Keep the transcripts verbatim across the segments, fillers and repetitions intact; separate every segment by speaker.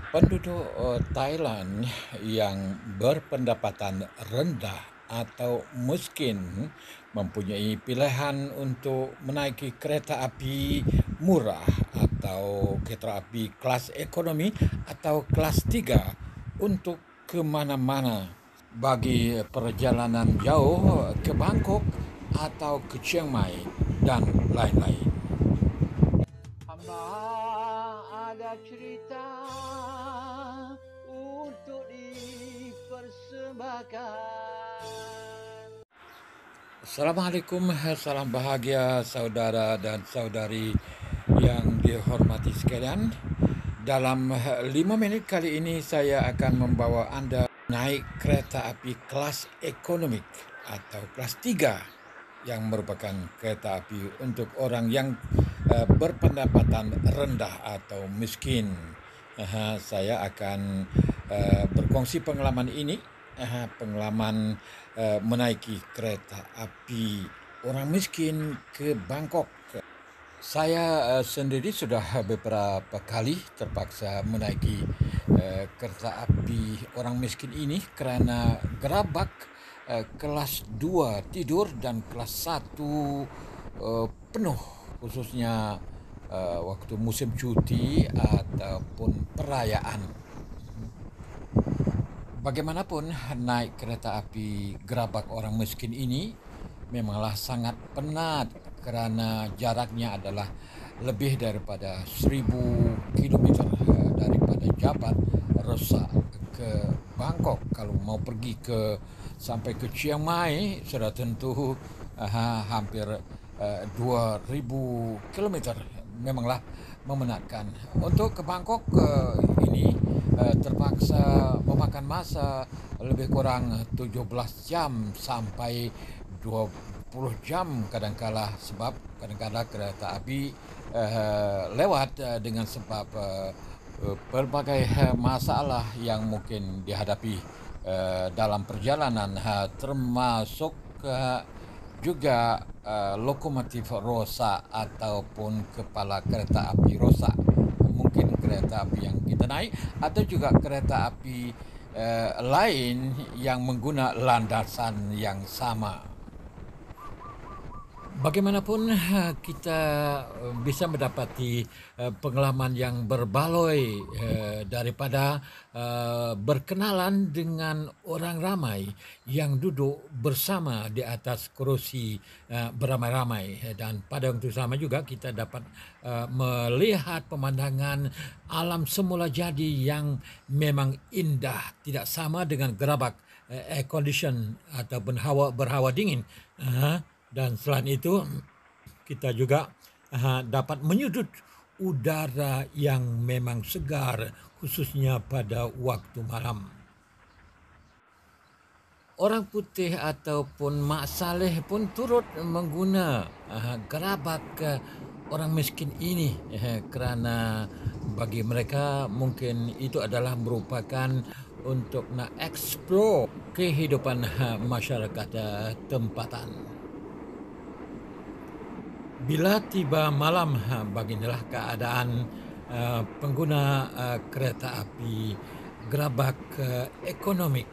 Speaker 1: Penduduk eh, Thailand yang berpendapatan rendah atau miskin mempunyai pilihan untuk menaiki kereta api murah atau kereta api kelas ekonomi atau kelas tiga untuk ke mana-mana bagi perjalanan jauh ke Bangkok atau ke Chiang Mai dan lain-lain.
Speaker 2: Hamba ada cerita untuk dipersembahkan.
Speaker 1: Assalamualaikum, salam bahagia saudara dan saudari yang dihormati sekalian. Dalam lima minit kali ini saya akan membawa anda naik kereta api kelas ekonomik atau kelas tiga yang merupakan kereta api untuk orang yang uh, berpendapatan rendah atau miskin. Uh, saya akan uh, berkongsi pengalaman ini, uh, pengalaman uh, menaiki kereta api orang miskin ke Bangkok. Saya uh, sendiri sudah beberapa kali terpaksa menaiki uh, kereta api orang miskin ini kerana gerabak uh, kelas dua tidur dan kelas satu uh, penuh, khususnya uh, waktu musim cuti ataupun perayaan. Bagaimanapun, naik kereta api gerabak orang miskin ini memanglah sangat penat kerana jaraknya adalah lebih daripada seribu kilometer eh, daripada Jabat Rosak ke Bangkok. Kalau mau pergi ke sampai ke Chiang Mai sudah tentu uh, hampir uh, dua ribu kilometer. Memanglah memenatkan. Untuk ke Bangkok uh, ini uh, terpaksa memakan masa lebih kurang tujuh belas jam sampai dua puluh jam kadangkala, sebab kadang-kadang kereta api uh, lewat uh, dengan sebab uh, berbagai uh, masalah yang mungkin dihadapi uh, dalam perjalanan, uh, termasuk uh, juga uh, lokomotif rosak ataupun kepala kereta api rosak. Mungkin kereta api yang kita naik atau juga kereta api uh, lain yang menggunakan landasan yang sama. Bagaimanapun kita bisa mendapati pengalaman yang berbaloi daripada berkenalan dengan orang ramai yang duduk bersama di atas kerusi beramai-ramai, dan pada waktu sama juga kita dapat melihat pemandangan alam semula jadi yang memang indah, tidak sama dengan gerabak air condition ataupun hawa berhawa dingin. Dan selain itu kita juga uh, dapat menyudut udara yang memang segar, khususnya pada waktu malam. Orang putih ataupun Mak Saleh pun turut mengguna uh, gerabak uh, orang miskin ini uh, kerana bagi mereka mungkin itu adalah merupakan untuk nak explore kehidupan uh, masyarakat uh, tempatan. Bila tiba malam, beginilah keadaan uh, pengguna uh, kereta api gerabak uh, ekonomik.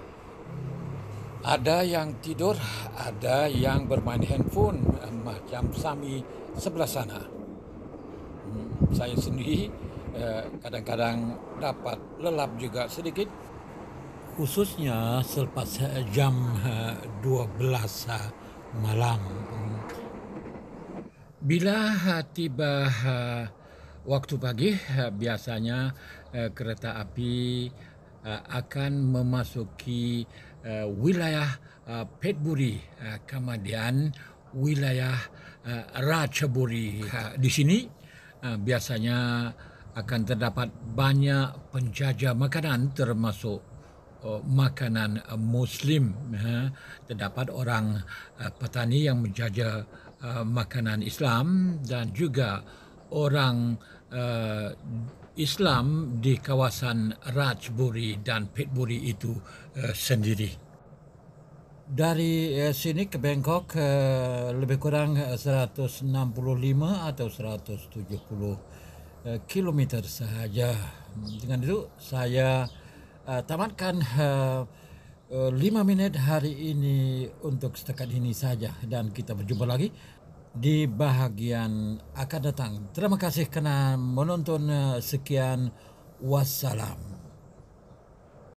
Speaker 1: Ada yang tidur, ada yang bermain handphone uh, macam Sami sebelah sana. Hmm, saya sendiri uh, kadang-kadang dapat lelap juga sedikit, khususnya selepas uh, jam uh, dua belas uh, malam. Hmm. Bila tiba uh, waktu pagi, uh, biasanya uh, kereta api uh, akan memasuki uh, wilayah uh, Petburi, uh, kemudian wilayah uh, Ratchaburi. Uh, di sini uh, biasanya akan terdapat banyak penjajah makanan, termasuk uh, makanan uh, Muslim. Uh, terdapat orang uh, petani yang menjajah Uh, makanan Islam dan juga orang uh, Islam di kawasan Ratchaburi dan Petburi itu uh, sendiri. Dari uh, sini ke Bangkok uh, lebih kurang uh, seratus enam puluh lima atau seratus tujuh puluh uh, kilometer sahaja. Dengan itu saya uh, tamatkan uh, uh, lima minit hari ini untuk setakat ini saja, dan kita berjumpa lagi di bahagian akan datang. Terima kasih kerana menonton. uh, Sekian, wassalam.